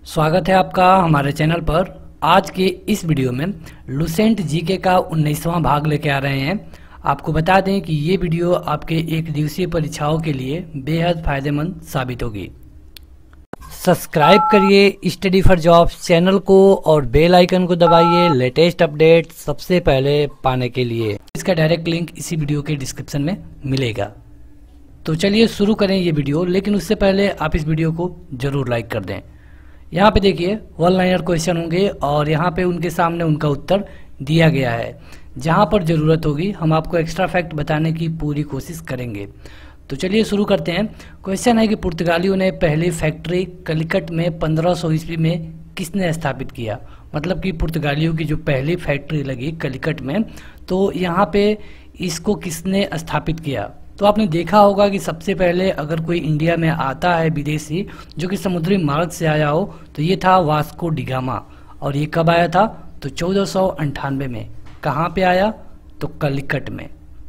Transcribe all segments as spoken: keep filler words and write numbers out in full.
स्वागत है आपका हमारे चैनल पर। आज के इस वीडियो में लुसेंट जीके का उन्नीसवां भाग लेके आ रहे हैं। आपको बता दें कि ये वीडियो आपके एक दिवसीय परीक्षाओं के लिए बेहद फायदेमंद साबित होगी। सब्सक्राइब करिए स्टडी फॉर जॉब्स चैनल को और बेल आइकन को दबाइए लेटेस्ट अपडेट सबसे पहले पाने के लिए। इसका डायरेक्ट लिंक इसी वीडियो के डिस्क्रिप्शन में मिलेगा। तो चलिए शुरू करें ये वीडियो, लेकिन उससे पहले आप इस वीडियो को जरूर लाइक कर दें। यहाँ पे देखिए वन लाइनर क्वेश्चन होंगे और यहाँ पे उनके सामने उनका उत्तर दिया गया है। जहाँ पर ज़रूरत होगी हम आपको एक्स्ट्रा फैक्ट बताने की पूरी कोशिश करेंगे। तो चलिए शुरू करते हैं। क्वेश्चन है कि पुर्तगालियों ने पहली फैक्ट्री कलिकट में पंद्रह सौ ईस्वी में किसने स्थापित किया। मतलब कि पुर्तगालियों की जो पहली फैक्ट्री लगी कलिकट में, तो यहाँ पे इसको किसने स्थापित किया। तो आपने देखा होगा कि सबसे पहले अगर कोई इंडिया में आता है विदेशी जो कि समुद्री मार्ग से आया हो तो ये था वास्को डिगामा। और ये कब आया था? तो चौदह सौ अंठानवे में। कहाँ पे आया? तो कलिकट में।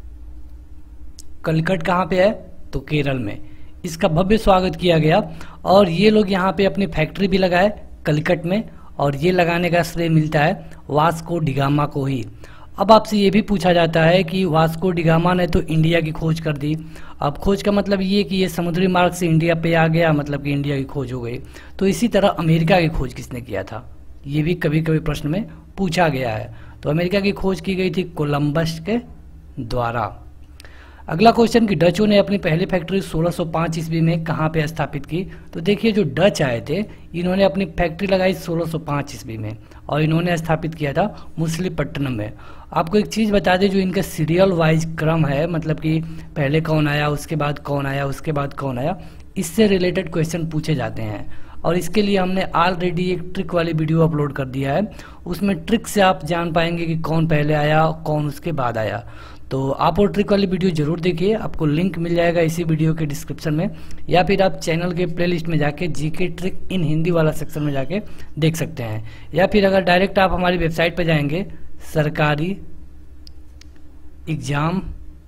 कलिकट कहाँ पे है? तो केरल में। इसका भव्य स्वागत किया गया और ये लोग यहाँ पे अपनी फैक्ट्री भी लगाए कलिकट में, और ये लगाने का श्रेय मिलता है वास्को डिगामा को ही। अब आपसे ये भी पूछा जाता है कि वास्को डिगामा ने तो इंडिया की खोज कर दी। अब खोज का मतलब ये कि ये समुद्री मार्ग से इंडिया पे आ गया, मतलब कि इंडिया की खोज हो गई। तो इसी तरह अमेरिका की खोज किसने किया था, ये भी कभी कभी प्रश्न में पूछा गया है। तो अमेरिका की खोज की गई थी कोलंबस के द्वारा। अगला क्वेश्चन कि डचों ने अपनी पहली फैक्ट्री सोलह सौ पाँच ईस्वी में कहाँ पे स्थापित की। तो देखिए जो डच आए थे इन्होंने अपनी फैक्ट्री लगाई सोलह सौ पाँच ईस्वी में और इन्होंने स्थापित किया था मुसलीपट्टनम में। आपको एक चीज़ बता दें, जो इनका सीरियल वाइज क्रम है, मतलब कि पहले कौन आया, उसके बाद कौन आया, उसके बाद कौन आया, इससे रिलेटेड क्वेश्चन पूछे जाते हैं। और इसके लिए हमने ऑलरेडी एक ट्रिक वाली वीडियो अपलोड कर दिया है। उसमें ट्रिक से आप जान पाएंगे कि कौन पहले आया कौन उसके बाद आया। तो आप वो ट्रिक वाली वीडियो जरूर देखिए, आपको लिंक मिल जाएगा इसी वीडियो के डिस्क्रिप्शन में, या फिर आप चैनल के प्लेलिस्ट में जाके जीके ट्रिक इन हिंदी वाला सेक्शन में जाके देख सकते हैं। या फिर अगर डायरेक्ट आप हमारी वेबसाइट पर जाएंगे सरकारी एग्जाम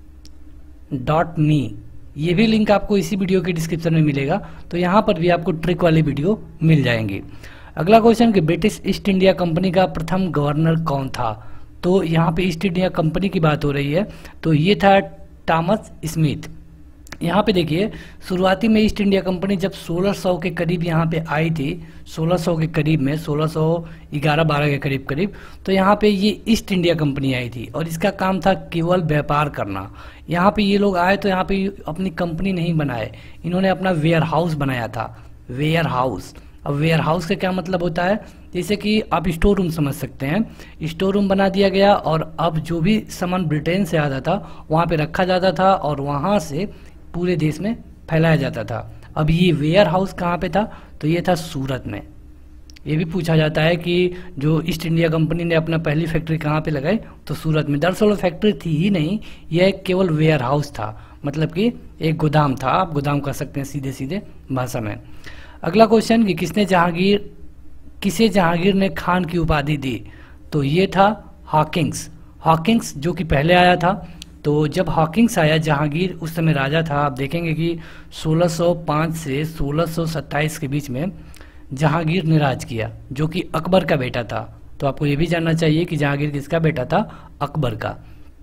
डॉट मी, ये भी लिंक आपको इसी वीडियो के डिस्क्रिप्शन में मिलेगा। तो यहाँ पर भी आपको ट्रिक वाली वीडियो मिल जाएंगी। अगला क्वेश्चन कि ब्रिटिश ईस्ट इंडिया कंपनी का प्रथम गवर्नर कौन था। तो यहाँ पे ईस्ट इंडिया कंपनी की बात हो रही है, तो ये था थॉमस स्मिथ। यहाँ पे देखिए शुरुआती में ईस्ट इंडिया कंपनी जब सोलह सौ के करीब यहाँ पे आई थी, सोलह सौ के करीब में, सोलह सौ ग्यारह बारह के करीब करीब, तो यहाँ पे ये ईस्ट इंडिया कंपनी आई थी और इसका काम था केवल व्यापार करना। यहाँ पे ये लोग आए तो यहाँ पे अपनी कंपनी नहीं बनाए, इन्होंने अपना वेयर हाउस बनाया था, वेयर हाउस। अब वेयर हाउस का क्या मतलब होता है, जैसे कि आप स्टोर रूम समझ सकते हैं। स्टोर रूम बना दिया गया और अब जो भी सामान ब्रिटेन से आता था वहाँ पे रखा जाता था और वहाँ से पूरे देश में फैलाया जाता था। अब ये वेयर हाउस कहाँ पे था, तो ये था सूरत में। ये भी पूछा जाता है कि जो ईस्ट इंडिया कंपनी ने अपना पहली फैक्ट्री कहाँ पे लगाई, तो सूरत में। दरअसल वो फैक्ट्री थी ही नहीं, यह केवल वेयर हाउस था, मतलब कि एक गोदाम था, आप गोदाम कह सकते हैं सीधे सीधे भाषा में। अगला क्वेश्चन कि किसने जहांगीर किसे जहांगीर ने खान की उपाधि दी। तो ये था हॉकिंस। हॉकिंस जो कि पहले आया था। तो जब हॉकिंस आया, जहांगीर उस समय राजा था। आप देखेंगे कि सोलह सौ पाँच से सोलह सौ सत्ताईस के बीच में जहांगीर ने राज किया, जो कि अकबर का बेटा था। तो आपको ये भी जानना चाहिए कि जहांगीर किसका बेटा था, अकबर का।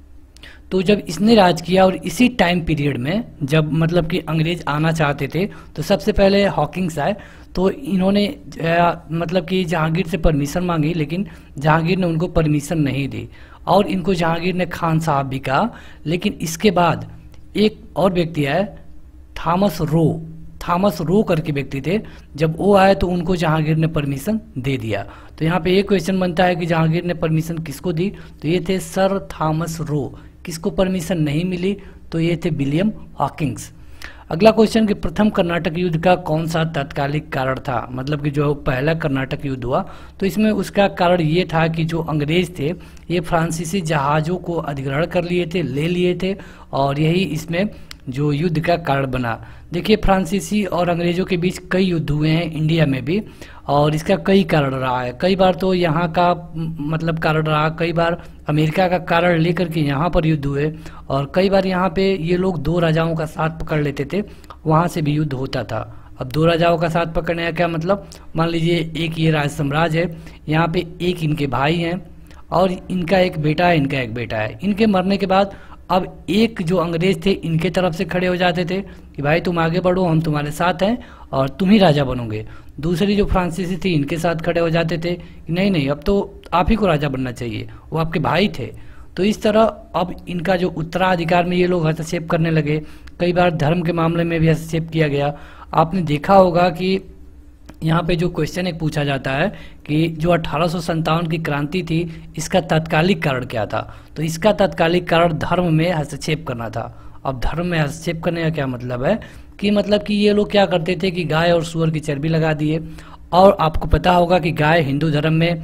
तो जब इसने राज किया और इसी टाइम पीरियड में जब मतलब कि अंग्रेज आना चाहते थे, तो सबसे पहले हॉकिंस आए। तो इन्होंने आ, मतलब कि जहांगीर से परमिशन मांगी, लेकिन जहांगीर ने उनको परमिशन नहीं दी और इनको जहांगीर ने खान साहब भी कहा। लेकिन इसके बाद एक और व्यक्ति आए, थॉमस रो। थॉमस रो करके व्यक्ति थे, जब वो आए तो उनको जहांगीर ने परमिशन दे दिया। तो यहाँ पे एक क्वेश्चन बनता है कि जहांगीर ने परमिशन किसको दी, तो ये थे सर थॉमस रो। किसको परमिशन नहीं मिली, तो ये थे विलियम हॉकिंस। अगला क्वेश्चन कि प्रथम कर्नाटक युद्ध का कौन सा तात्कालिक कारण था। मतलब कि जो पहला कर्नाटक युद्ध हुआ, तो इसमें उसका कारण ये था कि जो अंग्रेज थे ये फ्रांसीसी जहाज़ों को अधिग्रहण कर लिए थे, ले लिए थे, और यही इसमें जो युद्ध का कारण बना। देखिए फ्रांसीसी और अंग्रेजों के बीच कई युद्ध हुए हैं इंडिया में भी, और इसका कई कारण रहा है। कई बार तो यहाँ का मतलब कारण रहा, कई बार अमेरिका का कारण लेकर के यहाँ पर युद्ध हुए, और कई बार यहाँ पे ये लोग दो राजाओं का साथ पकड़ लेते थे, वहाँ से भी युद्ध होता था। अब दो राजाओं का साथ पकड़ने का क्या मतलब, मान लीजिए एक ये राज साम्राज्य है, यहाँ पे एक इनके भाई हैं और इनका एक बेटा है, इनका एक बेटा है। इनके मरने के बाद अब एक जो अंग्रेज थे इनके तरफ से खड़े हो जाते थे कि भाई तुम आगे बढ़ो, हम तुम्हारे साथ हैं और तुम ही राजा बनोगे। दूसरी जो फ्रांसीसी थी इनके साथ खड़े हो जाते थे कि नहीं नहीं अब तो आप ही को राजा बनना चाहिए, वो आपके भाई थे। तो इस तरह अब इनका जो उत्तराधिकार में ये लोग हस्तक्षेप करने लगे। कई बार धर्म के मामले में भी हस्तक्षेप किया गया। आपने देखा होगा कि यहाँ पे जो क्वेश्चन एक पूछा जाता है कि जो अठारह सौ सत्तावन की क्रांति थी इसका तात्कालिक कारण क्या था, तो इसका तात्कालिक कारण धर्म में हस्तक्षेप करना था। अब धर्म में हस्तक्षेप करने का क्या मतलब है कि मतलब कि ये लोग क्या करते थे कि गाय और सूअर की चर्बी लगा दिए। और आपको पता होगा कि गाय हिंदू धर्म में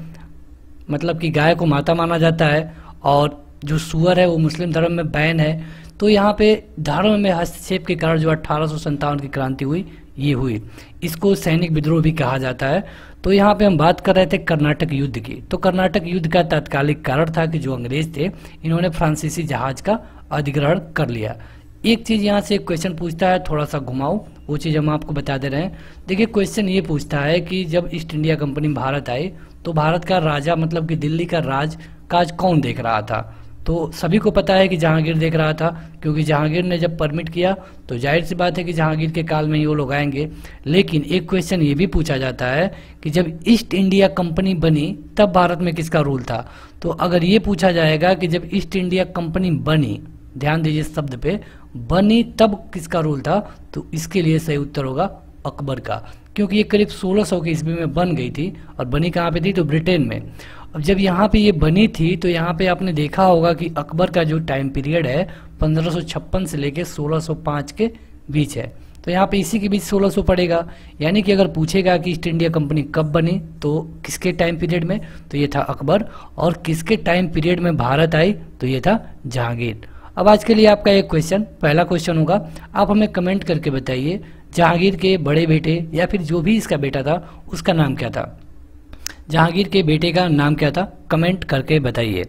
मतलब कि गाय को माता माना जाता है और जो सूअर है वो मुस्लिम धर्म में बैन है। तो यहाँ पे धर्म में हस्तक्षेप के कारण जो अठारह सौ सत्तावन की क्रांति हुई ये हुई, इसको सैनिक विद्रोह भी कहा जाता है। तो यहाँ पे हम बात कर रहे थे कर्नाटक युद्ध की। तो कर्नाटक युद्ध का तात्कालिक कारण था कि जो अंग्रेज थे इन्होंने फ्रांसीसी जहाज का अधिग्रहण कर लिया। एक चीज यहाँ से क्वेश्चन पूछता है, थोड़ा सा घुमाओ, वो चीज हम आपको बता दे रहे हैं। देखिए क्वेश्चन ये पूछता है कि जब ईस्ट इंडिया कंपनी भारत आई तो भारत का राजा मतलब कि दिल्ली का राज काज कौन देख रहा था, तो सभी को पता है कि जहांगीर देख रहा था, क्योंकि जहांगीर ने जब परमिट किया तो जाहिर सी बात है कि जहांगीर के काल में ही वो लोग आएंगे। लेकिन एक क्वेश्चन ये भी पूछा जाता है कि जब ईस्ट इंडिया कंपनी बनी तब भारत में किसका रूल था। तो अगर ये पूछा जाएगा कि जब ईस्ट इंडिया कंपनी बनी, ध्यान दीजिए शब्द पे, बनी तब किसका रूल था, तो इसके लिए सही उत्तर होगा अकबर का, क्योंकि ये करीब सोलह सौ की ईस्वी में बन गई थी। और बनी कहाँ पे थी, तो ब्रिटेन में। अब जब यहाँ पे ये बनी थी तो यहाँ पे आपने देखा होगा कि अकबर का जो टाइम पीरियड है पंद्रह सौ छप्पन से लेके सोलह सौ पाँच के बीच है। तो यहाँ पे इसी के बीच सोलह सौ पड़ेगा। यानी कि अगर पूछेगा कि ईस्ट इंडिया कंपनी कब बनी तो किसके टाइम पीरियड में, तो ये था अकबर। और किसके टाइम पीरियड में भारत आई, तो ये था जहांगीर। अब आज के लिए आपका एक क्वेश्चन, पहला क्वेश्चन होगा, आप हमें कमेंट करके बताइए जहांगीर के बड़े बेटे या फिर जो भी इसका बेटा था उसका नाम क्या था। जहांगीर के बेटे का नाम क्या था, कमेंट करके बताइए।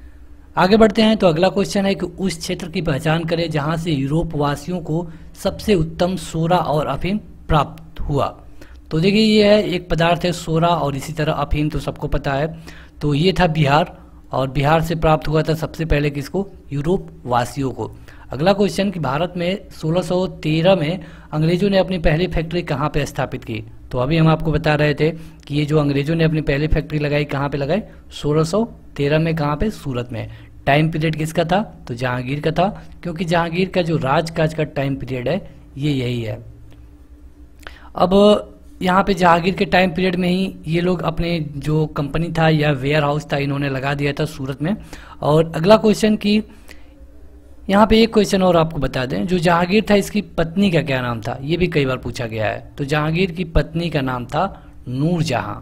आगे बढ़ते हैं तो अगला क्वेश्चन है कि उस क्षेत्र की पहचान करें जहां से यूरोप वासियों को सबसे उत्तम सोरा और अफीम प्राप्त हुआ। तो देखिए ये है एक पदार्थ है सोरा और इसी तरह अफीम तो सबको पता है। तो ये था बिहार और बिहार से प्राप्त हुआ था सबसे पहले किसको, यूरोप वासियों को। अगला क्वेश्चन कि भारत में सोलह सौ तेरह में अंग्रेजों ने अपनी पहली फैक्ट्री कहाँ पे स्थापित की। तो अभी हम आपको बता रहे थे कि ये जो अंग्रेजों ने अपनी पहली फैक्ट्री लगाई कहाँ पे लगाई, सोलह सौ तेरह में, कहाँ पे, सूरत में। टाइम पीरियड किसका था, तो जहांगीर का था, क्योंकि जहांगीर का जो राजकाज का टाइम पीरियड है ये यही है। अब यहाँ पे जहांगीर के टाइम पीरियड में ही ये लोग अपने जो कंपनी था या वेयर हाउस था इन्होंने लगा दिया था सूरत में। और अगला क्वेश्चन की यहाँ पे एक क्वेश्चन और आपको बता दें, जो जहांगीर था इसकी पत्नी का क्या नाम था, ये भी कई बार पूछा गया है। तो जहांगीर की पत्नी का नाम था नूरजहां।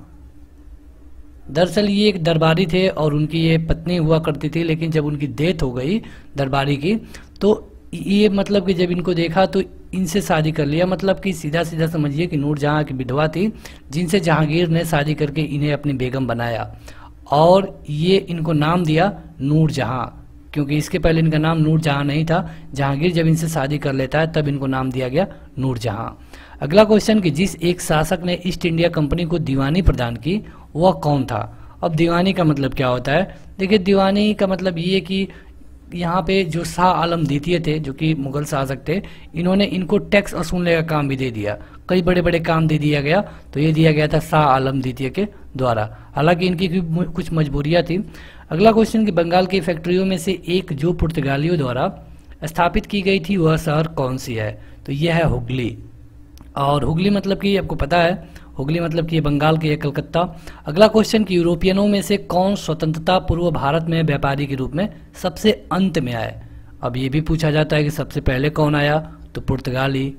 दरअसल ये एक दरबारी थे और उनकी ये पत्नी हुआ करती थी, लेकिन जब उनकी डेथ हो गई दरबारी की तो ये मतलब कि जब इनको देखा तो इनसे शादी कर लिया। मतलब कि सीधा सीधा समझिए कि नूरजहां की विधवा थी जिनसे जहांगीर ने शादी करके इन्हें अपनी बेगम बनाया और ये इनको नाम दिया नूरजहां, क्योंकि इसके पहले इनका नाम नूरजहां नहीं था। जहांगीर जब इनसे शादी कर लेता है तब इनको नाम दिया गया नूरजहां। अगला क्वेश्चन कि जिस एक शासक ने ईस्ट इंडिया कंपनी को दीवानी प्रदान की वह कौन था। अब दीवानी का मतलब क्या होता है, देखिए दीवानी का मतलब ये कि यहाँ पे जो शाह आलम द्वितीय थे जो कि मुगल शासक थे, इन्होंने इनको टैक्स वसूलने का काम भी दे दिया, कई बड़े बड़े काम दे दिया गया। तो ये दिया गया था शाह आलम द्वितीय के द्वारा, हालांकि इनकी कुछ मजबूरियाँ थी। अगला क्वेश्चन कि बंगाल की फैक्ट्रियों में से एक जो पुर्तगालियों द्वारा स्थापित की गई थी वह शहर कौन सी है, तो यह है हुगली। और हुगली मतलब कि आपको पता है, हुगली मतलब कि ये बंगाल की है, कलकत्ता। अगला क्वेश्चन कि यूरोपियनों में से कौन स्वतंत्रता पूर्व भारत में व्यापारी के रूप में सबसे अंत में आए। अब ये भी पूछा जाता है कि सबसे पहले कौन आया, तो पुर्तगाली।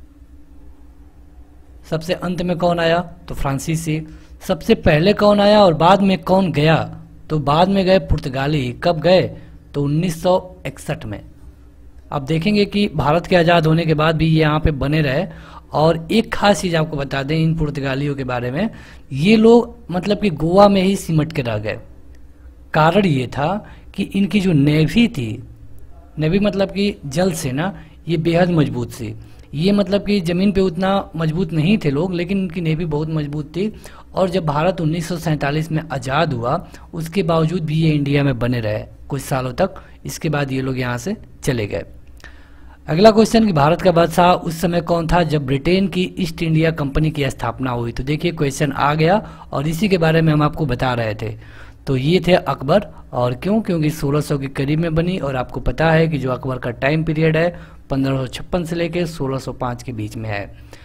सबसे अंत में कौन आया, तो फ्रांसीसी। सबसे पहले कौन आया और बाद में कौन गया, तो बाद में गए पुर्तगाली। कब गए, तो उन्नीस सौ इकसठ में। अब देखेंगे कि भारत के आज़ाद होने के बाद भी ये यहाँ पे बने रहे। और एक खास चीज़ आपको बता दें इन पुर्तगालियों के बारे में, ये लोग मतलब कि गोवा में ही सिमट के रह गए। कारण ये था कि इनकी जो नेवी थी, नेवी मतलब कि जल सेना, ये बेहद मजबूत थी। ये मतलब कि ज़मीन पे उतना मजबूत नहीं थे लोग, लेकिन इनकी नेवी बहुत मजबूत थी। और जब भारत उन्नीस सौ सैंतालीस में आज़ाद हुआ उसके बावजूद भी ये इंडिया में बने रहे कुछ सालों तक। इसके बाद ये लोग यहाँ से चले गए। अगला क्वेश्चन कि भारत का बादशाह उस समय कौन था जब ब्रिटेन की ईस्ट इंडिया कंपनी की स्थापना हुई। तो देखिए क्वेश्चन आ गया और इसी के बारे में हम आपको बता रहे थे। तो ये थे अकबर, और क्यों, क्योंकि सोलह सौ के करीब में बनी, और आपको पता है कि जो अकबर का टाइम पीरियड है पंद्रह सौ छप्पन से लेकर सोलह सौ पाँच के बीच में है।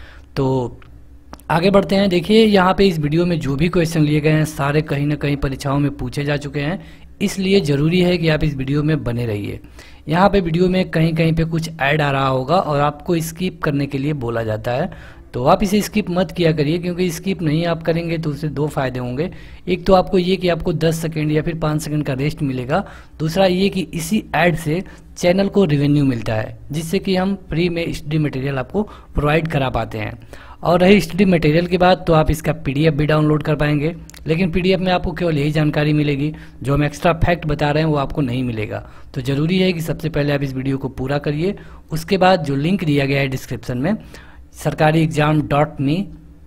तो आगे बढ़ते हैं। देखिए यहाँ पे इस वीडियो में जो भी क्वेश्चन लिए गए हैं सारे कहीं ना कहीं परीक्षाओं में पूछे जा चुके हैं, इसलिए ज़रूरी है कि आप इस वीडियो में बने रहिए। यहाँ पे वीडियो में कहीं कहीं पे कुछ ऐड आ रहा होगा और आपको स्किप करने के लिए बोला जाता है, तो आप इसे स्किप मत किया करिए, क्योंकि स्किप नहीं आप करेंगे तो उससे दो फायदे होंगे। एक तो आपको ये कि आपको दस सेकंड या फिर पाँच सेकंड का रेस्ट मिलेगा, दूसरा ये कि इसी ऐड से चैनल को रेवेन्यू मिलता है, जिससे कि हम फ्री में स्टडी मटेरियल आपको प्रोवाइड करा पाते हैं। और रही स्टडी मटेरियल की बात, तो आप इसका पीडीएफ भी डाउनलोड कर पाएंगे, लेकिन पीडीएफ में आपको केवल यही जानकारी मिलेगी, जो हम एक्स्ट्रा फैक्ट बता रहे हैं वो आपको नहीं मिलेगा। तो ज़रूरी है कि सबसे पहले आप इस वीडियो को पूरा करिए, उसके बाद जो लिंक दिया गया है डिस्क्रिप्शन में सरकारी एग्जाम डॉट मी,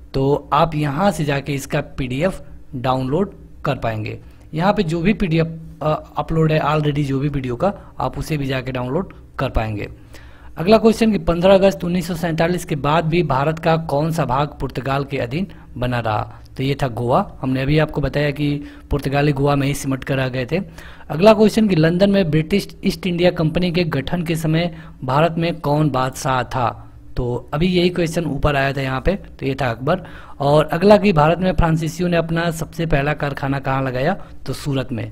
तो आप यहाँ से जाके इसका पीडीएफ डाउनलोड कर पाएंगे। यहाँ पे जो भी पीडीएफ अपलोड है ऑलरेडी जो भी वीडियो का, आप उसे भी जाके डाउनलोड कर पाएंगे। अगला क्वेश्चन कि पंद्रह अगस्त उन्नीस सौ सैंतालीस के बाद भी भारत का कौन सा भाग पुर्तगाल के अधीन बना रहा। तो ये था गोवा। हमने अभी आपको बताया कि पुर्तगाली गोवा में ही सिमट कर आ गए थे। अगला क्वेश्चन कि लंदन में ब्रिटिश ईस्ट इंडिया कंपनी के गठन के समय भारत में कौन बादशाह था। तो अभी यही क्वेश्चन ऊपर आया था यहाँ पे, तो ये था अकबर। और अगला कि भारत में फ्रांसीसियों ने अपना सबसे पहला कारखाना कहाँ लगाया, तो सूरत में।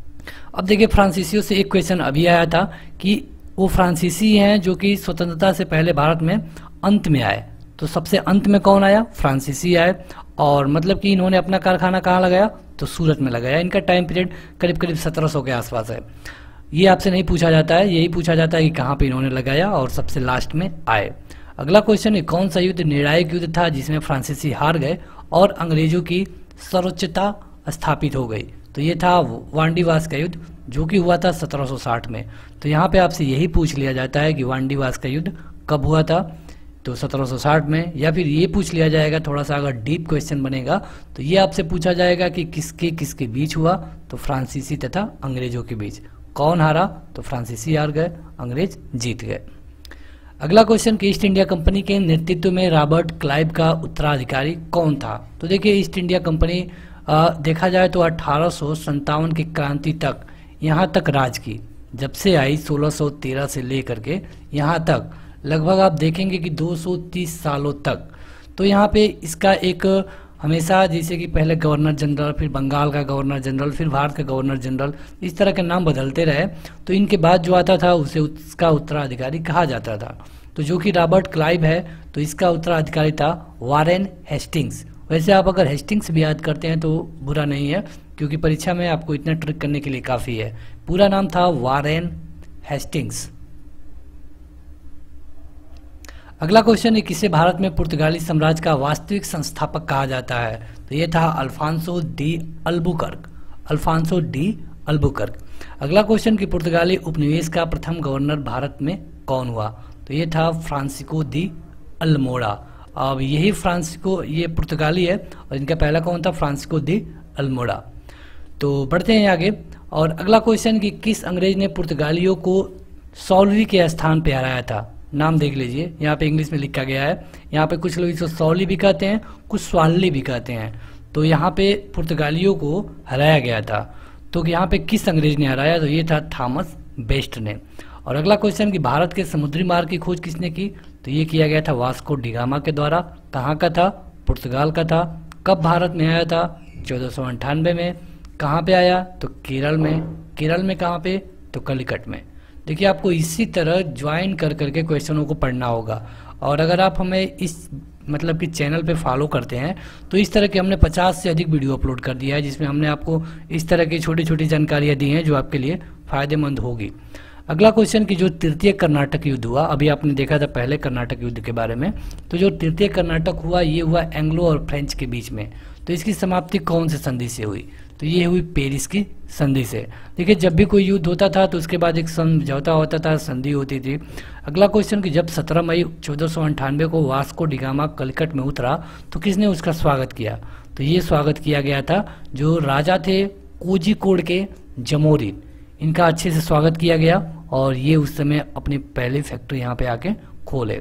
अब देखिए फ्रांसीसियों से एक क्वेश्चन अभी आया था कि वो फ्रांसीसी हैं जो कि स्वतंत्रता से पहले भारत में अंत में आए। तो सबसे अंत में कौन आया, फ्रांसीसी आए, और मतलब कि इन्होंने अपना कारखाना कहाँ लगाया, तो सूरत में लगाया। इनका टाइम पीरियड करीब करीब सत्रह सौ के आसपास है। ये आपसे नहीं पूछा जाता है, यही पूछा जाता है कि कहाँ पे इन्होंने लगाया और सबसे लास्ट में आए। अगला क्वेश्चन है कौन सा युद्ध निर्णायक युद्ध था जिसमें फ्रांसीसी हार गए और अंग्रेजों की सर्वोच्चता स्थापित हो गई। तो ये था वांडीवास का युद्ध, जो कि हुआ था सत्रह सौ साठ में। तो यहाँ पे आपसे यही पूछ लिया जाता है कि वांडीवास का युद्ध कब हुआ था, तो सत्रह सौ साठ में। या फिर ये पूछ लिया जाएगा, थोड़ा सा अगर डीप क्वेश्चन बनेगा तो ये आपसे पूछा जाएगा कि किसके किसके बीच हुआ, तो फ्रांसीसी तथा अंग्रेजों के बीच। कौन हारा, तो फ्रांसीसी हार गए, अंग्रेज जीत गए। अगला क्वेश्चन कि ईस्ट इंडिया कंपनी के नेतृत्व में रॉबर्ट क्लाइव का उत्तराधिकारी कौन था। तो देखिए ईस्ट इंडिया कंपनी आ, देखा जाए तो अठारह सौ संतावन की क्रांति तक यहाँ तक राज की। जब से आई सोलह सौ तेरह से लेकर के यहाँ तक लगभग आप देखेंगे कि दो सौ तीस सालों तक। तो यहाँ पे इसका एक हमेशा, जैसे कि पहले गवर्नर जनरल, फिर बंगाल का गवर्नर जनरल, फिर भारत का गवर्नर जनरल, इस तरह के नाम बदलते रहे। तो इनके बाद जो आता था उसे उसका उत्तराधिकारी कहा जाता था। तो जो कि रॉबर्ट क्लाइव है, तो इसका उत्तराधिकारी था वारेन हेस्टिंग्स। वैसे आप अगर हेस्टिंग्स भी याद करते हैं तो बुरा नहीं है, क्योंकि परीक्षा में आपको इतना ट्रिक करने के लिए काफ़ी है। पूरा नाम था वारेन हेस्टिंग्स। अगला क्वेश्चन है किसे भारत में पुर्तगाली साम्राज्य का वास्तविक संस्थापक कहा जाता है। तो ये था Alfonso de Albuquerque, Alfonso de Albuquerque. अगला क्वेश्चन कि पुर्तगाली उपनिवेश का प्रथम गवर्नर भारत में कौन हुआ। तो ये था फ्रांसिस्को दी अल्मोड़ा। अब यही फ्रांसिस्को, ये पुर्तगाली है और इनका पहला कौन था, फ्रांसिस्को दी अल्मोड़ा। तो बढ़ते हैं आगे। और अगला क्वेश्चन कि किस अंग्रेज ने पुर्तगालियों को सॉल्वी के स्थान पे हराया था। नाम देख लीजिए, यहाँ पे इंग्लिश में लिखा गया है। यहाँ पे कुछ लोग इसको सॉली भी कहते हैं, कुछ स्वाली भी कहते हैं। तो यहाँ पे पुर्तगालियों को हराया गया था। तो यहाँ पे किस अंग्रेज ने हराया, तो ये था थॉमस बेस्ट ने। और अगला क्वेश्चन कि भारत के समुद्री मार्ग की खोज किसने की। तो ये किया गया था वास्को डी गामा के द्वारा। कहाँ का था, पुर्तगाल का था। कब भारत में आया था, चौदह सौ अंठानवे में। कहाँ पे आया, तो केरल में। केरल में कहाँ पे, तो कलिकट में। देखिए आपको इसी तरह ज्वाइन कर करके क्वेश्चनों को पढ़ना होगा। और अगर आप हमें इस मतलब कि चैनल पे फॉलो करते हैं तो इस तरह के हमने पचास से अधिक वीडियो अपलोड कर दिया है, जिसमें हमने आपको इस तरह की छोटी छोटी जानकारियाँ दी हैं जो आपके लिए फ़ायदेमंद होगी। अगला क्वेश्चन कि जो तृतीय कर्नाटक युद्ध हुआ, अभी आपने देखा था पहले कर्नाटक युद्ध के बारे में, तो जो तृतीय कर्नाटक हुआ ये हुआ एंग्लो और फ्रेंच के बीच में। तो इसकी समाप्ति कौन से संधि से हुई? तो ये हुई पेरिस की संधि से। देखिए जब भी कोई युद्ध होता था तो उसके बाद एक समझौता होता था, संधि होती थी। अगला क्वेश्चन कि जब सत्रह मई चौदह सौ अंठानवे को वास्को डिगामा कलिकट में उतरा तो किसने उसका स्वागत किया? तो ये स्वागत किया गया था जो राजा थे कोझिकोड के जमोरिन, इनका अच्छे से स्वागत किया गया और ये उस समय अपनी पहली फैक्ट्री यहाँ पे आके खोले।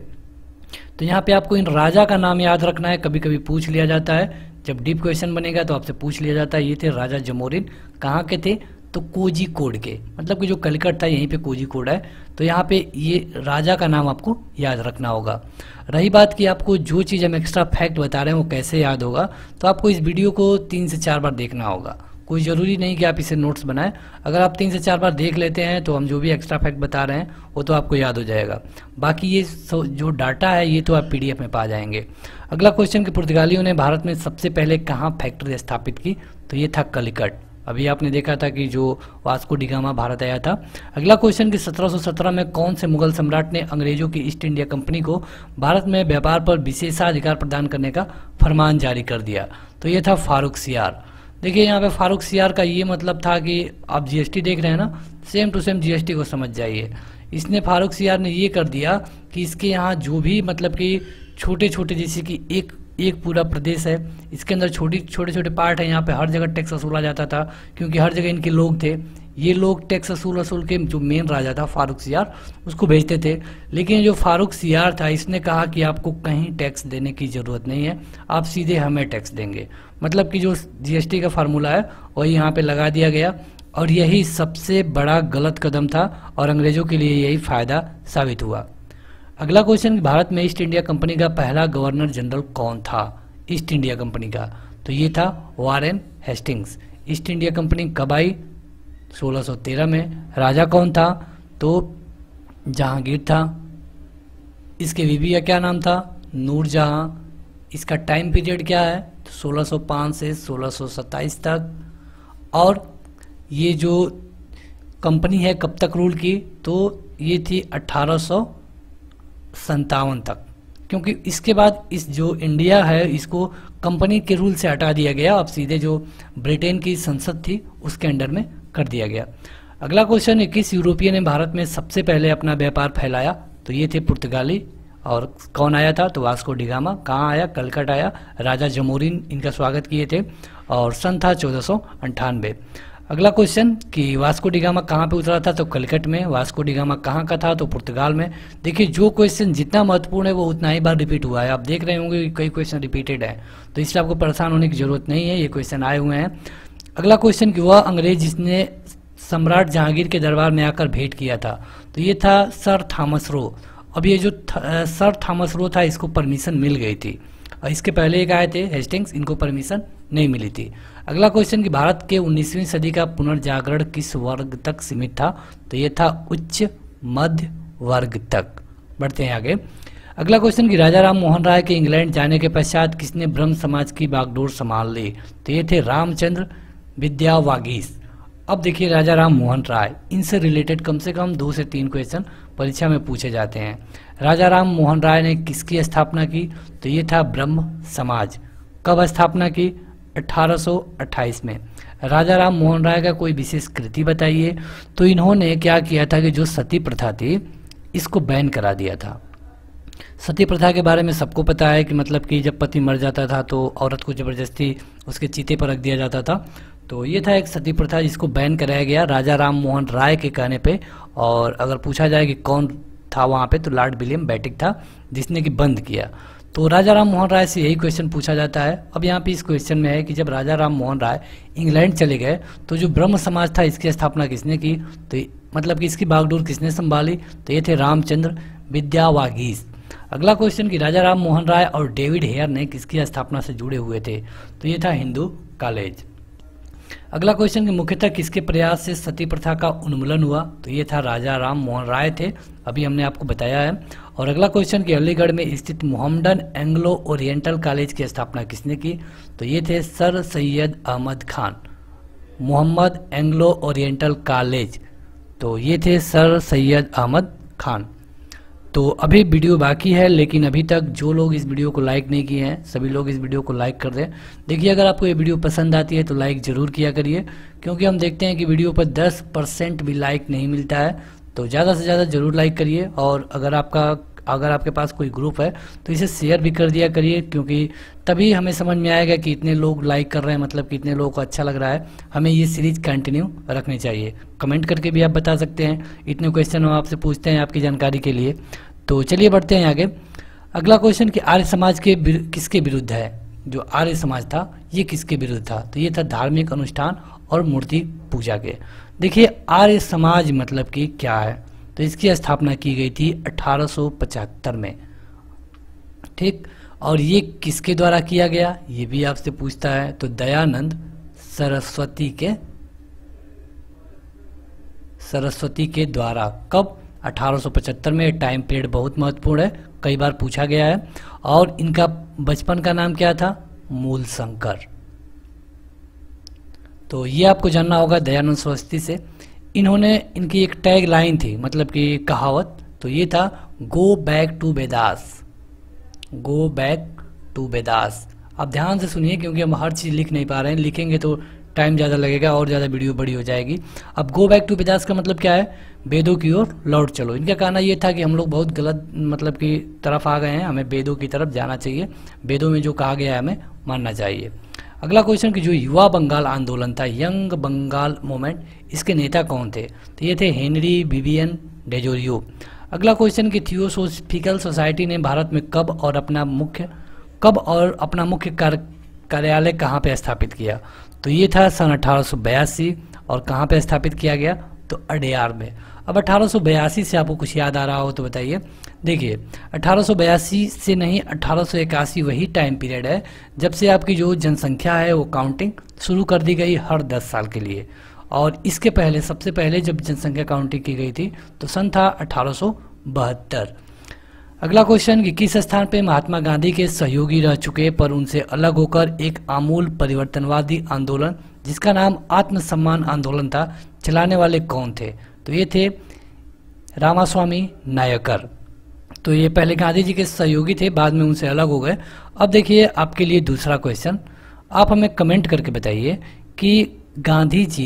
तो यहाँ पे आपको इन राजा का नाम याद रखना है, कभी कभी पूछ लिया जाता है, जब डीप क्वेश्चन बनेगा तो आपसे पूछ लिया जाता है। ये थे राजा जमोरिन, कहाँ के थे? तो कोझिकोड के, मतलब कि जो कलिकट था यहीं पे कोझिकोड है। तो यहाँ पे ये राजा का नाम आपको याद रखना होगा। रही बात कि आपको जो चीज़ हम एक्स्ट्रा फैक्ट बता रहे हैं वो कैसे याद होगा, तो आपको इस वीडियो को तीन से चार बार देखना होगा। कोई ज़रूरी नहीं कि आप इसे नोट्स बनाएं, अगर आप तीन से चार बार देख लेते हैं तो हम जो भी एक्स्ट्रा फैक्ट बता रहे हैं वो तो आपको याद हो जाएगा। बाकी ये जो डाटा है ये तो आप पीडीएफ में पा जाएंगे। अगला क्वेश्चन कि पुर्तगालियों ने भारत में सबसे पहले कहाँ फैक्ट्री स्थापित की? तो ये था कलिकट। अभी आपने देखा था कि जो वास्को डिगामा भारत आया था। अगला क्वेश्चन कि सत्रह सौ सत्रह में कौन से मुगल सम्राट ने अंग्रेजों की ईस्ट इंडिया कंपनी को भारत में व्यापार पर विशेषाधिकार प्रदान करने का फरमान जारी कर दिया? तो ये था फारुख सियार। देखिए यहाँ पे फारुख सियार का ये मतलब था कि आप जीएसटी देख रहे हैं ना, सेम टू सेम जीएसटी को समझ जाइए। इसने फारुख सियार ने ये कर दिया कि इसके यहाँ जो भी मतलब कि छोटे छोटे, जैसे कि एक एक पूरा प्रदेश है, इसके अंदर छोटी छोटे छोटे पार्ट है, यहाँ पे हर जगह टैक्स वसूला जाता था क्योंकि हर जगह इनके लोग थे। ये लोग टैक्स वसूल वसूल के जो मेन राजा था फारुख सियार उसको भेजते थे। लेकिन जो फारुख सियार था इसने कहा कि आपको कहीं टैक्स देने की ज़रूरत नहीं है, आप सीधे हमें टैक्स देंगे। मतलब कि जो जीएसटी का फार्मूला है वही यहाँ पे लगा दिया गया और यही सबसे बड़ा गलत कदम था और अंग्रेजों के लिए यही फ़ायदा साबित हुआ। अगला क्वेश्चन, भारत में ईस्ट इंडिया कंपनी का पहला गवर्नर जनरल कौन था? ईस्ट इंडिया कंपनी का, तो ये था Warren Hastings. East India Company कब आई? सोलह सौ तेरह में। राजा कौन था? तो जहांगीर था। इसके बीवी का क्या नाम था? नूरजहां। इसका टाइम पीरियड क्या है? तो सोलह सौ पाँच से सोलह सौ सत्ताईस तक। और ये जो कंपनी है कब तक रूल की? तो ये थी अठारह सौ संतावन तक, क्योंकि इसके बाद इस जो इंडिया है इसको कंपनी के रूल से हटा दिया गया, अब सीधे जो ब्रिटेन की संसद थी उसके अंडर में कर दिया गया। अगला क्वेश्चन है, किस यूरोपियन ने भारत में सबसे पहले अपना व्यापार फैलाया? तो ये थे पुर्तगाली। और कौन आया था? तो वास्को डिगामा। कहाँ आया? कलकट आया। राजा जमोरिन इनका स्वागत किए थे और सन था चौदह सौ अंठानवे। अगला क्वेश्चन कि वास्को डिगामा कहाँ पे उतरा था? तो कलकट में। वास्को डिगामा कहाँ का था? तो पुर्तगाल में। देखिए जो क्वेश्चन जितना महत्वपूर्ण है वो उतना ही बार रिपीट हुआ है। आप देख रहे होंगे कई क्वेश्चन रिपीटेड है, तो इसलिए आपको परेशान होने की जरूरत नहीं है, ये क्वेश्चन आए हुए हैं। अगला क्वेश्चन कि वह अंग्रेज जिसने सम्राट जहांगीर के दरबार में आकर भेंट किया था? तो ये था सर थॉमस रो। अब ये जो सर थॉमस रो था इसको परमिशन मिल गई थी और इसके पहले एक आए थे हेस्टिंग्स, इनको परमिशन नहीं मिली थी। अगला क्वेश्चन कि भारत के उन्नीसवीं सदी का पुनर्जागरण किस वर्ग तक सीमित था? तो ये था उच्च मध्य वर्ग तक। बढ़ते हैं आगे। अगला क्वेश्चन कि राजा राम मोहन राय के इंग्लैंड जाने के पश्चात किसने ब्रह्म समाज की बागडोर संभाल ली? तो ये थे रामचंद्र विद्यावागीश। अब देखिए राजा राम मोहन राय, इनसे रिलेटेड कम से कम दो से तीन क्वेश्चन परीक्षा में पूछे जाते हैं। राजा राम मोहन राय ने किसकी स्थापना की? तो ये था ब्रह्म समाज। कब स्थापना की? अठारह सौ अट्ठाईस में। राजा राम मोहन राय का कोई विशेष कृति बताइए? तो इन्होंने क्या किया था कि जो सती प्रथा थी इसको बैन करा दिया था। सती प्रथा के बारे में सबको पता है कि मतलब कि जब पति मर जाता था तो औरत को ज़बरदस्ती उसके चीते पर रख दिया जाता था, तो ये था एक सती प्रथा जिसको बैन कराया गया राजा राम मोहन राय के कहने पे। और अगर पूछा जाए कि कौन था वहाँ पे, तो लॉर्ड विलियम बेटिक था जिसने कि बंद किया। तो राजा राम मोहन राय से यही क्वेश्चन पूछा जाता है। अब यहाँ पे इस क्वेश्चन में है कि जब राजा राम मोहन राय इंग्लैंड चले गए तो जो ब्रह्म समाज था इसकी स्थापना किसने की? तो मतलब कि इसकी बागडोर किसने संभाली? तो ये थे रामचंद्र विद्यावागीश। अगला क्वेश्चन कि राजा राम मोहन राय और डेविड हेयर ने किसकी स्थापना से जुड़े हुए थे? तो ये था हिंदू कॉलेज। अगला क्वेश्चन कि मुख्यतः किसके प्रयास से सती प्रथा का उन्मूलन हुआ? तो ये था राजा राम मोहन राय थे, अभी हमने आपको बताया है। और अगला क्वेश्चन कि अलीगढ़ में स्थित मोहम्मदन एंग्लो ओरिएंटल कॉलेज की स्थापना किसने की? तो ये थे sir Syed Ahmad Khan. Mohammedan Anglo Oriental College, तो ये थे सर सैयद अहमद खान। तो अभी वीडियो बाकी है, लेकिन अभी तक जो लोग इस वीडियो को लाइक नहीं किए हैं सभी लोग इस वीडियो को लाइक कर दें। देखिए, अगर आपको ये वीडियो पसंद आती है तो लाइक ज़रूर किया करिए, क्योंकि हम देखते हैं कि वीडियो पर दस परसेंट भी लाइक नहीं मिलता है। तो ज़्यादा से ज़्यादा ज़रूर लाइक करिए, और अगर आपका अगर आपके पास कोई ग्रुप है तो इसे शेयर भी कर दिया करिए, क्योंकि तभी हमें समझ में आएगा कि इतने लोग लाइक कर रहे हैं, मतलब कि इतने लोगों को अच्छा लग रहा है। हमें ये सीरीज कंटिन्यू रखनी चाहिए। कमेंट करके भी आप बता सकते हैं, इतने क्वेश्चन हम आपसे पूछते हैं आपकी जानकारी के लिए। तो चलिए बढ़ते हैं आगे। अगला क्वेश्चन कि आर्य समाज के किसके विरुद्ध है? जो आर्य समाज था ये किसके विरुद्ध था? तो ये था धार्मिक अनुष्ठान और मूर्ति पूजा के। देखिए, आर्य समाज मतलब कि क्या है? तो इसकी स्थापना की गई थी अठारह सौ पचहत्तर में, ठीक। और ये किसके द्वारा किया गया ये भी आपसे पूछता है। तो दयानंद सरस्वती के सरस्वती के द्वारा। कब? अठारह सौ पचहत्तर में। टाइम पीरियड बहुत महत्वपूर्ण है, कई बार पूछा गया है। और इनका बचपन का नाम क्या था? मूलशंकर। तो ये आपको जानना होगा दयानंद सरस्वती से। इन्होंने इनकी एक टैग लाइन थी, मतलब कि कहावत, तो ये था go back to Vedas. Go back to Vedas. आप ध्यान से सुनिए, क्योंकि हम हर चीज़ लिख नहीं पा रहे हैं, लिखेंगे तो टाइम ज़्यादा लगेगा और ज़्यादा वीडियो बड़ी हो जाएगी। अब गो बैक टू वेदास का मतलब क्या है? वेदों की ओर लौट चलो। इनका कहना ये था कि हम लोग बहुत गलत मतलब की तरफ आ गए हैं, हमें वेदों की तरफ जाना चाहिए, वेदों में जो कहा गया है हमें मानना चाहिए। अगला क्वेश्चन कि जो युवा बंगाल आंदोलन था, यंग बंगाल मूवमेंट, इसके नेता कौन थे? तो ये थे हेनरी विवियन डेजोरियो। अगला क्वेश्चन कि थियोसोफिकल सोसाइटी ने भारत में कब और अपना मुख्य कब और अपना मुख्य कार्यालय कहाँ पे स्थापित किया? तो ये था सन अठारह सौ बयासी। और कहाँ पे स्थापित किया गया? तो अडेयार में। अब अठारह सौ बयासी से आपको कुछ याद आ रहा हो तो बताइए। देखिए, अठारह सौ बयासी से नहीं, अठारह सौ इक्यासी वही टाइम पीरियड है जब से आपकी जो जनसंख्या है वो काउंटिंग शुरू कर दी गई हर दस साल के लिए। और इसके पहले, सबसे पहले जब जनसंख्या काउंटिंग की गई थी तो सन था अठारह सौ बहत्तर। अगला क्वेश्चन कि किस स्थान पे महात्मा गांधी के सहयोगी रह चुके पर उनसे अलग होकर एक आमूल परिवर्तनवादी आंदोलन जिसका नाम आत्मसम्मान आंदोलन था, चलाने वाले कौन थे? तो ये थे रामास्वामी नायकर। तो ये पहले गांधी जी के सहयोगी थे, बाद में उनसे अलग हो गए। अब देखिए आपके लिए दूसरा क्वेश्चन, आप हमें कमेंट करके बताइए कि गांधी जी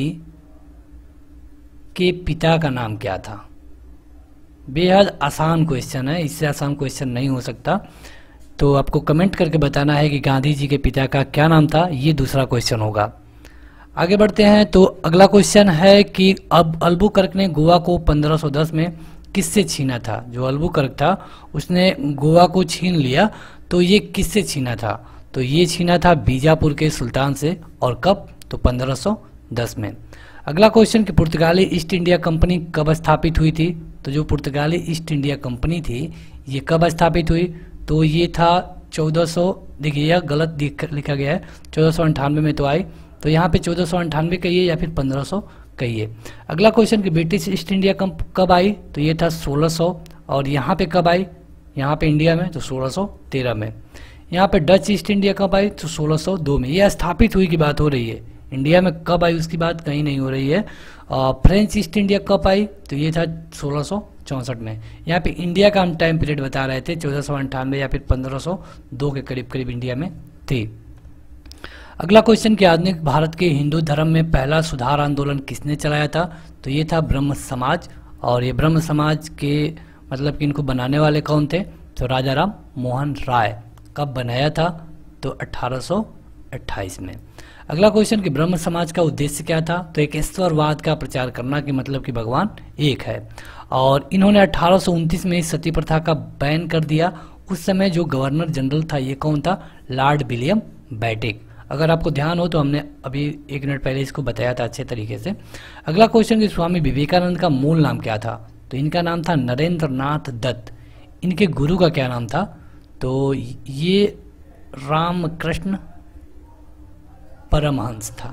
के पिता का नाम क्या था? बेहद आसान क्वेश्चन है, इससे आसान क्वेश्चन नहीं हो सकता। तो आपको कमेंट करके बताना है कि गांधी जी के पिता का क्या नाम था, ये दूसरा क्वेश्चन होगा। आगे बढ़ते हैं। तो अगला क्वेश्चन है कि अब अल्बुकर्क ने गोवा को पंद्रह सौ दस में किससे छीना था? जो अल्बुकर्क था उसने गोवा को छीन लिया, तो ये किससे छीना था? तो ये छीना था बीजापुर के सुल्तान से। और कब? तो पंद्रह सौ दस में। अगला क्वेश्चन कि पुर्तगाली ईस्ट इंडिया कंपनी कब स्थापित हुई थी? तो जो पुर्तगाली ईस्ट इंडिया कंपनी थी ये कब स्थापित हुई? तो ये था चौदह सौ, देखिए यह गलत लिखा गया है, चौदह सौ अंठानवे में तो आई, तो यहाँ पे चौदह सौ अंठानवे कहिए या फिर पंद्रह सौ कहिए। अगला क्वेश्चन कि ब्रिटिश ईस्ट इंडिया कंप कब आई? तो ये था सोलह सौ। और यहाँ पे कब आई? यहाँ पे इंडिया में तो सोलह सौ तेरह में। यहाँ पे डच ईस्ट इंडिया कब आई? तो सोलह सौ दो में। ये स्थापित हुई की बात हो रही है, इंडिया में कब आई उसकी बात कहीं नहीं हो रही है। फ्रेंच ईस्ट इंडिया कब आई? तो ये था सोलह सौ चौंसठ में। यहाँ पे इंडिया का हम टाइम पीरियड बता रहे थे, चौदह सौ अंठानवे या फिर पंद्रह सौ दो के करीब करीब इंडिया में थी। अगला क्वेश्चन कि आधुनिक भारत के हिंदू धर्म में पहला सुधार आंदोलन किसने चलाया था? तो ये था ब्रह्म समाज। और ये ब्रह्म समाज के मतलब कि इनको बनाने वाले कौन थे? तो राजा राम मोहन राय। कब बनाया था? तो अठारह सौ अट्ठाईस में। अगला क्वेश्चन कि ब्रह्म समाज का उद्देश्य क्या था? तो एक ईश्वरवाद का प्रचार करना कि मतलब कि भगवान एक है। और इन्होंने अठारह सौ उनतीस में सती प्रथा का बैन कर दिया। उस समय जो गवर्नर जनरल था ये कौन था? Lord William Bentinck. अगर आपको ध्यान हो तो हमने अभी एक मिनट पहले इसको बताया था अच्छे तरीके से। अगला क्वेश्चन कि स्वामी विवेकानंद का मूल नाम क्या था? तो इनका नाम था नरेंद्र नाथ दत्त। इनके गुरु का क्या नाम था? तो ये रामकृष्ण परमहंस था।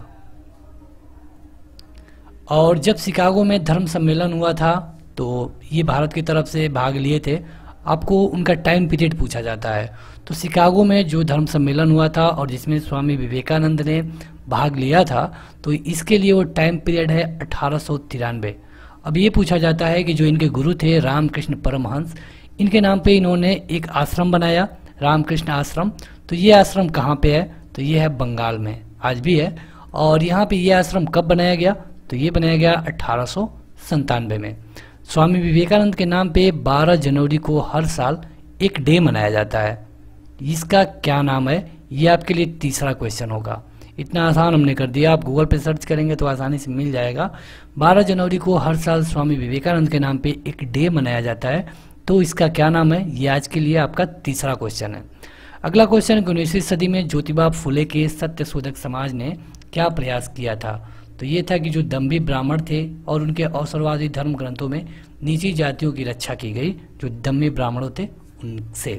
और जब शिकागो में धर्म सम्मेलन हुआ था तो ये भारत की तरफ से भाग लिए थे। आपको उनका टाइम पीरियड पूछा जाता है। तो शिकागो में जो धर्म सम्मेलन हुआ था और जिसमें स्वामी विवेकानंद ने भाग लिया था, तो इसके लिए वो टाइम पीरियड है अठारह सौ तिरानवे। अब ये पूछा जाता है कि जो इनके गुरु थे रामकृष्ण परमहंस, इनके नाम पे इन्होंने एक आश्रम बनाया, रामकृष्ण आश्रम। तो ये आश्रम कहाँ पे है? तो ये है बंगाल में, आज भी है। और यहाँ पे ये आश्रम कब बनाया गया? तो ये बनाया गया अठारह सौ संतानवे में। स्वामी विवेकानंद के नाम पे बारह जनवरी को हर साल एक डे मनाया जाता है, इसका क्या नाम है? ये आपके लिए तीसरा क्वेश्चन होगा। इतना आसान हमने कर दिया, आप गूगल पे सर्च करेंगे तो आसानी से मिल जाएगा। बारह जनवरी को हर साल स्वामी विवेकानंद के नाम पे एक डे मनाया जाता है, तो इसका क्या नाम है? ये आज के लिए आपका तीसरा क्वेश्चन है। अगला क्वेश्चन, उन्नीसवीं सदी में ज्योतिबा फुले के सत्यशोधक समाज ने क्या प्रयास किया था? तो ये था कि जो दम्भी ब्राह्मण थे और उनके अवसरवादी धर्म ग्रंथों में नीची जातियों की रक्षा की गई, जो दम्भी ब्राह्मणों थे उनसे।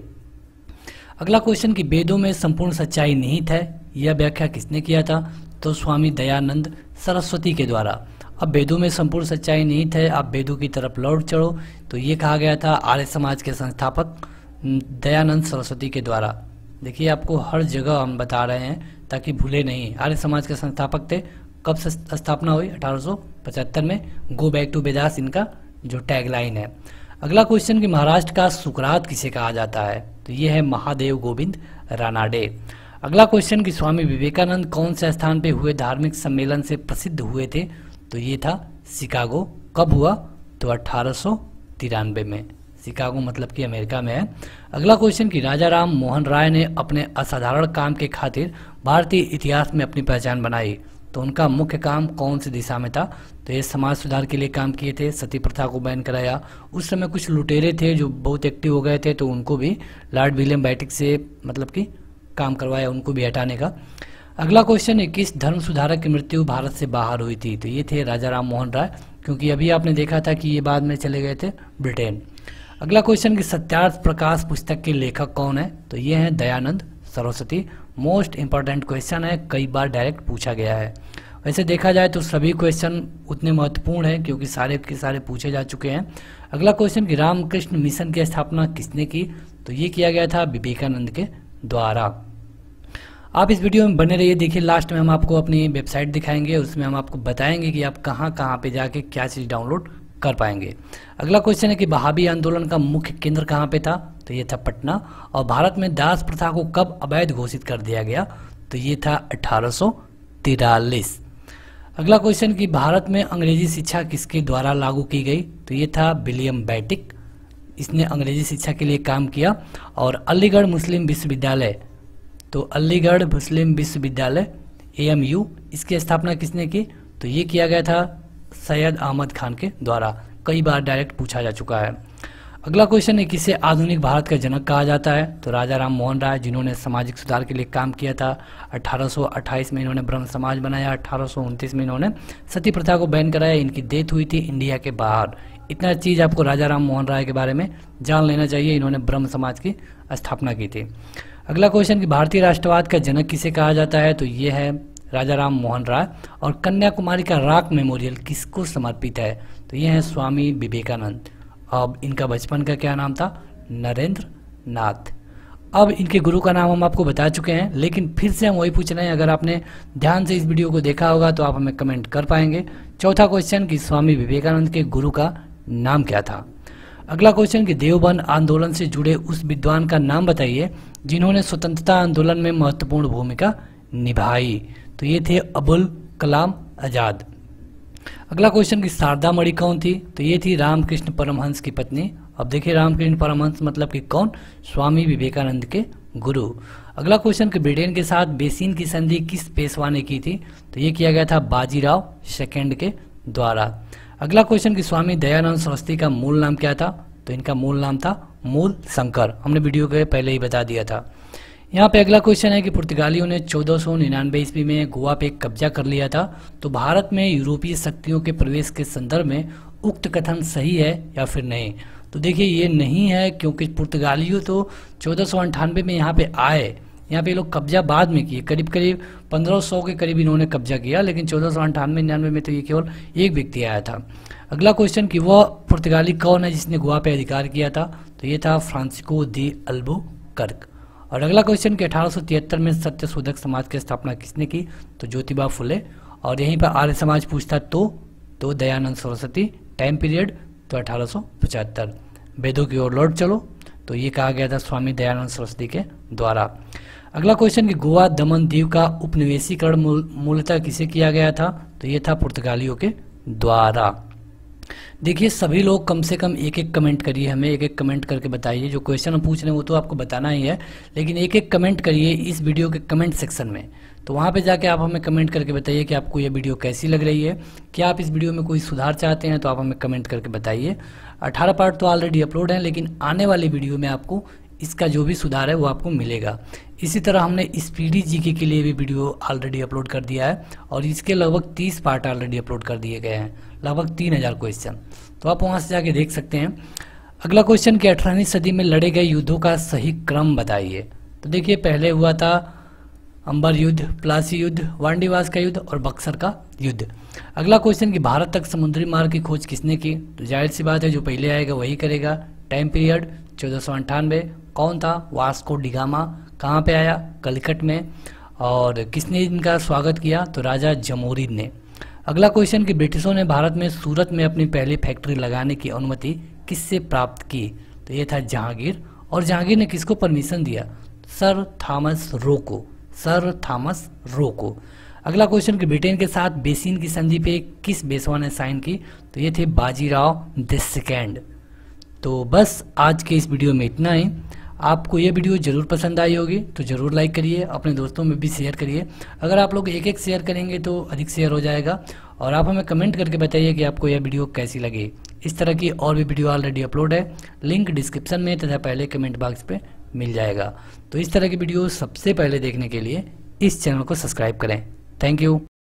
अगला क्वेश्चन कि वेदों में संपूर्ण सच्चाई निहित है, यह व्याख्या किसने किया था? तो स्वामी दयानंद सरस्वती के द्वारा। अब वेदों में संपूर्ण सच्चाई निहित है, आप वेदों की तरफ लौट चढ़ो, तो ये कहा गया था आर्य समाज के संस्थापक दयानंद सरस्वती के द्वारा। देखिए आपको हर जगह हम बता रहे हैं ताकि भूले नहीं। आर्य समाज के संस्थापक थे, कब से स्थापना हुई? अठारह सौ पचहत्तर में। गो बैक टू वेदास इनका जो टैगलाइन है। अगला क्वेश्चन कि महाराष्ट्र का सुकरात किसे कहा जाता है? तो ये है महादेव गोविंद रानाडे। अगला क्वेश्चन कि स्वामी विवेकानंद कौन से स्थान पे हुए धार्मिक सम्मेलन से प्रसिद्ध हुए थे? तो ये था शिकागो। कब हुआ? तो अठारह सौ तिरानवे में। शिकागो मतलब कि अमेरिका में है। अगला क्वेश्चन कि राजा राम मोहन राय ने अपने असाधारण काम के खातिर भारतीय इतिहास में अपनी पहचान बनाई, तो उनका मुख्य काम कौन सी दिशा में था? तो ये समाज सुधार के लिए काम किए थे, सती प्रथा को बैन कराया। उस समय कुछ लुटेरे थे जो बहुत एक्टिव हो गए थे, तो उनको भी लॉर्ड विलियम बेंटिक से मतलब कि काम करवाया, उनको भी हटाने का। अगला क्वेश्चन है किस धर्म सुधारक की मृत्यु भारत से बाहर हुई थी? तो ये थे राजा राम मोहन राय, क्योंकि अभी आपने देखा था कि ये बाद में चले गए थे ब्रिटेन। अगला क्वेश्चन कि सत्यार्थ प्रकाश पुस्तक के लेखक कौन है? तो ये हैं Dayanand Saraswati. Most important question है, कई बार डायरेक्ट पूछा गया है। वैसे देखा जाए तो सभी क्वेश्चन उतने महत्वपूर्ण हैं क्योंकि सारे के सारे पूछे जा चुके हैं। अगला क्वेश्चन कि रामकृष्ण मिशन की स्थापना किसने की? तो ये किया गया था विवेकानंद के द्वारा। आप इस वीडियो में बने रहिए, देखिए लास्ट में हम आपको अपनी वेबसाइट दिखाएंगे, उसमें हम आपको बताएंगे कि आप कहाँ कहाँ पे जाके क्या चीज़ डाउनलोड कर पाएंगे। अगला क्वेश्चन है कि बहाबी आंदोलन का मुख्य केंद्र कहाँ पे था? तो ये था पटना। और भारत में दास प्रथा को कब अवैध घोषित कर दिया गया? तो ये था अठारह सौ तिरालीस। अगला क्वेश्चन कि भारत में अंग्रेजी शिक्षा किसके द्वारा लागू की गई? तो ये था विलियम बेंटिक, इसने अंग्रेजी शिक्षा के लिए काम किया। और अलीगढ़ मुस्लिम विश्वविद्यालय, तो अलीगढ़ मुस्लिम विश्वविद्यालय ए एम यू, इसकी स्थापना किसने की? तो ये किया गया था सैयद अहमद खान के द्वारा। कई बार डायरेक्ट पूछा जा चुका है। अगला क्वेश्चन है किसे आधुनिक भारत का जनक कहा जाता है? तो राजा राम मोहन राय, जिन्होंने सामाजिक सुधार के लिए काम किया था। अठारह सौ अट्ठाईस में इन्होंने ब्रह्म समाज बनाया, अठारह सौ उनतीस में इन्होंने सती प्रथा को बैन कराया। इनकी डेथ हुई थी इंडिया के बाहर। इतना चीज़ आपको राजा राम मोहन राय के बारे में जान लेना चाहिए, इन्होंने ब्रह्म समाज की स्थापना की थी। अगला क्वेश्चन कि भारतीय राष्ट्रवाद का जनक किसे कहा जाता है? तो ये है राजा राम मोहन राय। और कन्याकुमारी का रॉक मेमोरियल किसको समर्पित है? तो ये है स्वामी विवेकानंद। अब इनका बचपन का क्या नाम था? नरेंद्र नाथ। अब इनके गुरु का नाम हम आपको बता चुके हैं, लेकिन फिर से हम वही पूछ रहे हैं। अगर आपने ध्यान से इस वीडियो को देखा होगा तो आप हमें कमेंट कर पाएंगे। चौथा क्वेश्चन कि स्वामी विवेकानंद के गुरु का नाम क्या था? अगला क्वेश्चन कि देवबंद आंदोलन से जुड़े उस विद्वान का नाम बताइए जिन्होंने स्वतंत्रता आंदोलन में महत्वपूर्ण भूमिका निभाई। तो ये थे अबुल कलाम आजाद। अगला क्वेश्चन कि शारदा मणि कौन थी? तो ये थी रामकृष्ण परमहंस की पत्नी। अब देखिए रामकृष्ण परमहंस मतलब कि कौन? स्वामी विवेकानंद के गुरु। अगला क्वेश्चन कि ब्रिटेन के साथ बेसिन की संधि किस पेशवा ने की थी? तो ये किया गया था बाजीराव सेकेंड के द्वारा। अगला क्वेश्चन कि स्वामी दयानंद सरस्वती का मूल नाम क्या था? तो इनका मूल नाम था मूल शंकर, हमने वीडियो के पहले ही बता दिया था। यहाँ पे अगला क्वेश्चन है कि पुर्तगालियों ने चौदह सौ निन्यानवे ईस्वी में गोवा पे कब्जा कर लिया था, तो भारत में यूरोपीय शक्तियों के प्रवेश के संदर्भ में उक्त कथन सही है या फिर नहीं? तो देखिए ये नहीं है, क्योंकि पुर्तगालियों तो चौदह सौ अंठानवे में यहाँ पे आए, यहाँ पे लोग कब्जा बाद में किए, करीब करीब पंद्रह सौ के करीब इन्होंने कब्जा किया, लेकिन चौदह सौ अंठानवे निन्यानवे में तो ये केवल एक व्यक्ति आया था। अगला क्वेश्चन कि वह पुर्तगाली कौन है जिसने गोवा पे अधिकार किया था? तो ये था फ्रांसिस्को दी अल्बुकर्क। और अगला क्वेश्चन कि अठारह सौ तिहत्तर में सत्यशोधक समाज की स्थापना किसने की? तो ज्योतिबा फुले। और यहीं पर आर्य समाज पूछता तो तो दयानंद सरस्वती। टाइम पीरियड तो अठारह सौ पचहत्तर। वेदों की ओर लौट चलो। तो ये कहा गया था स्वामी दयानंद सरस्वती के द्वारा। अगला क्वेश्चन कि गोवा दमन दीव का उपनिवेशीकरण मूल, मूलतः किसे किया गया था? तो ये था पुर्तगालियों के द्वारा। देखिए सभी लोग कम से कम एक एक कमेंट करिए, हमें एक एक कमेंट करके बताइए। जो क्वेश्चन हम पूछ रहे हैं वो तो आपको बताना ही है, लेकिन एक एक कमेंट करिए इस वीडियो के कमेंट सेक्शन में। तो वहाँ पे जाके आप हमें कमेंट करके बताइए कि आपको ये वीडियो कैसी लग रही है, क्या आप इस वीडियो में कोई सुधार चाहते हैं, तो आप हमें कमेंट करके बताइए। अठारह पार्ट तो ऑलरेडी अपलोड हैं, लेकिन आने वाली वीडियो में आपको इसका जो भी सुधार है वो आपको मिलेगा। इसी तरह हमने स्पीडी जीके के लिए भी वीडियो ऑलरेडी अपलोड कर दिया है और इसके लगभग तीस पार्ट ऑलरेडी अपलोड कर दिए गए हैं, लगभग तीन हज़ार क्वेश्चन, तो आप वहां से जाके देख सकते हैं। अगला क्वेश्चन कि अठारहवीं सदी में लड़े गए युद्धों का सही क्रम बताइए। तो देखिए पहले हुआ था अंबर युद्ध, प्लासी युद्ध, वांडीवास का युद्ध और बक्सर का युद्ध। अगला क्वेश्चन कि भारत तक समुद्री मार्ग की खोज किसने की? तो जाहिर सी बात है जो पहले आएगा वही करेगा। टाइम पीरियड चौदह सौ अंठानवे। कौन था? Vasco da Gama. कहाँ पे आया? कलिकट में। और किसने इनका स्वागत किया? तो राजा जमोरिद ने। अगला क्वेश्चन कि ब्रिटिशों ने भारत में सूरत में अपनी पहली फैक्ट्री लगाने की अनुमति किससे प्राप्त की? तो ये था जहांगीर। और जहांगीर ने किसको परमिशन दिया? सर थॉमस रो को, सर थॉमस रो को। अगला क्वेश्चन कि ब्रिटेन के साथ बेसिन की संधि पे किस पेशवा ने साइन की? तो ये थे बाजीराव द सेकेंड। तो बस आज के इस वीडियो में इतना ही। आपको ये वीडियो ज़रूर पसंद आई होगी तो ज़रूर लाइक करिए, अपने दोस्तों में भी शेयर करिए। अगर आप लोग एक एक शेयर करेंगे तो अधिक शेयर हो जाएगा। और आप हमें कमेंट करके बताइए कि आपको यह वीडियो कैसी लगी। इस तरह की और भी वीडियो ऑलरेडी अपलोड है, लिंक डिस्क्रिप्शन में तथा पहले कमेंट बॉक्स पे मिल जाएगा। तो इस तरह की वीडियो सबसे पहले देखने के लिए इस चैनल को सब्सक्राइब करें। Thank you.